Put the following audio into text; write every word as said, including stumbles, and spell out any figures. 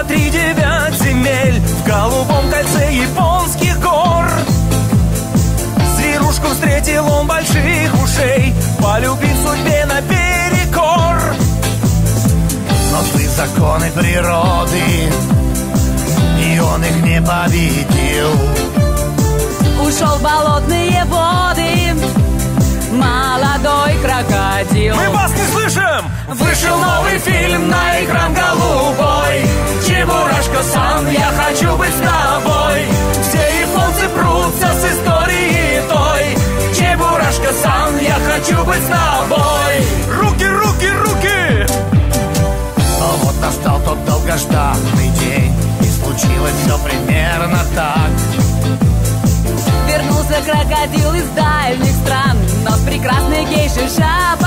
тридевять земель в голубом кольце японских гор. Зверушку встретил он больших ушей, полюбив судьбе наперекор. Но злы законы природы, и он их не победил. Ушел в болотные воды молодой крокодил. Мы вас не слышим! Вышел новый фильм на экран голубой. Чебурашка-сан, я хочу быть с тобой. Все японцы прутся с историей той. Чебурашка-сан, я хочу быть с тобой. Руки, руки, руки! Но вот настал тот долгожданный день, и случилось все примерно так. Вернулся крокодил из дальних стран, но с прекрасной гейшей жабой.